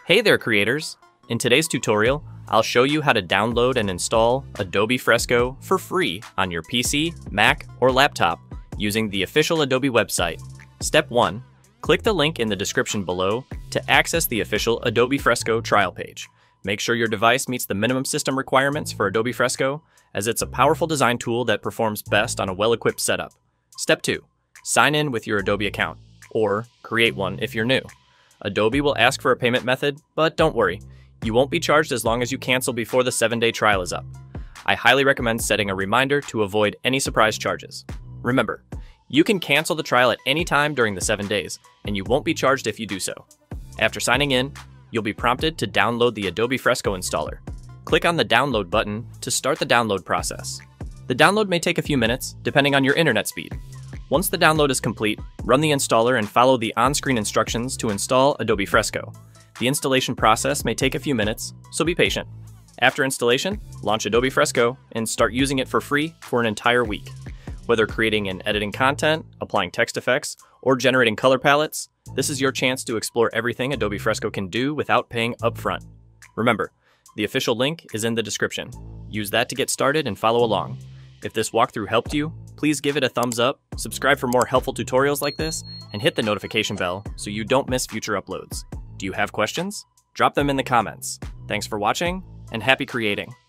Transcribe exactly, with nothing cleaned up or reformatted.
Hey there, creators! In today's tutorial, I'll show you how to download and install Adobe FRESCO for free on your P C, Mac, or laptop using the official Adobe website. Step one. Click the link in the description below to access the official Adobe FRESCO trial page. Make sure your device meets the minimum system requirements for Adobe FRESCO, as it's a powerful design tool that performs best on a well-equipped setup. Step two. Sign in with your Adobe account, or create one if you're new. Adobe will ask for a payment method, but don't worry, you won't be charged as long as you cancel before the seven day trial is up. I highly recommend setting a reminder to avoid any surprise charges. Remember, you can cancel the trial at any time during the seven days, and you won't be charged if you do so. After signing in, you'll be prompted to download the Adobe FRESCO installer. Click on the download button to start the download process. The download may take a few minutes, depending on your internet speed. Once the download is complete, run the installer and follow the on-screen instructions to install Adobe FRESCO. The installation process may take a few minutes, so be patient. After installation, launch Adobe FRESCO and start using it for free for an entire week. Whether creating and editing content, applying text effects, or generating color palettes, this is your chance to explore everything Adobe FRESCO can do without paying upfront. Remember, the official link is in the description. Use that to get started and follow along. If this walkthrough helped you, please give it a thumbs up, subscribe for more helpful tutorials like this, and hit the notification bell so you don't miss future uploads. Do you have questions? Drop them in the comments. Thanks for watching, and happy creating!